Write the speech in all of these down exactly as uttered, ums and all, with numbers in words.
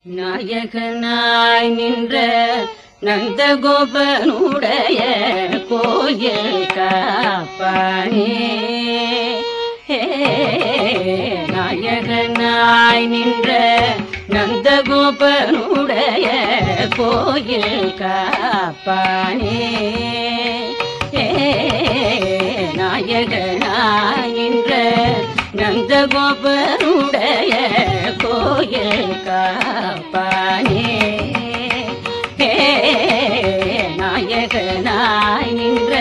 நாயகனாய் நின்ற நந்தகோபனுடைய கோயில் காப்பானே. நாயகனாய் நின்ற நந்தகோபனுடைய கோயில் காப்பானே. நாயகனாய் நின்ற நந்தகோபனுடைய கோயில் காப்பானே. நாயகனாய் நின்ற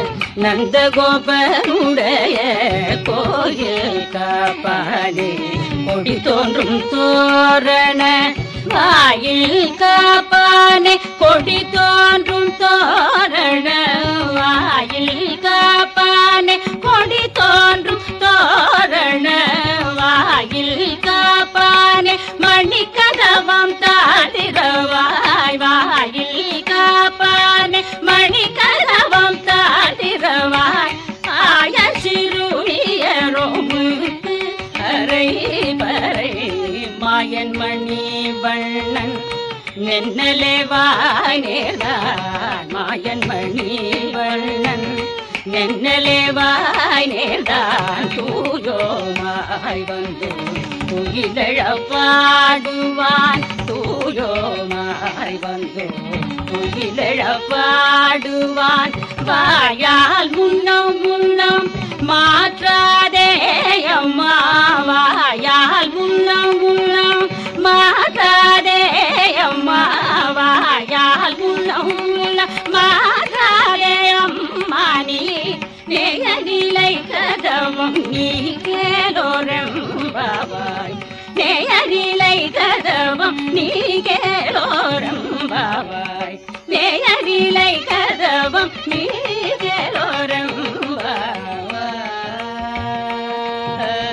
நந்தகோபனுடைய கோயில் காப்பானே. கொடி தோன்றும் தோரண வாயில் காப்பானே. கொடி தோன்றும் தோரண வாயில் காப்பானே. கொடி தோன்றும் தோரண வாயில் காப்பானே. மணிக்கதவம் தாதிரவாய் வாயில் காப்பானே. மணிக்கதவம் தாதிரவாய் ஆய சிறுமியரோமுக்கு அரை பறை மாயன் மணி வண்ணன் நென்னலே வாய்நேர்தான். மாயன் மணி வண்ணன் நென்னலே வாய்நேர்தான். தூயோமாய் வந்து துயிலழ பாடுவான். தூயோமாய் வந்து துயிலழ பாடுவான். வாயால் முன்னம் முன்னம் மாற்றாதே அம்மா. வாயால் முன்னம் முன்னம் மாற்றாதே அம்மா. வாயால் முன்னம் முன்னம் மாற்றாதே அம்மா. நீ நேயரிலை கதவம் நீ கேளோரம்பாவாய். நேயரிலை கதவம் நீ கேளோரம்பாவாய். நேயரிலை கதவம் நீ கேளோரம்பாவாய்.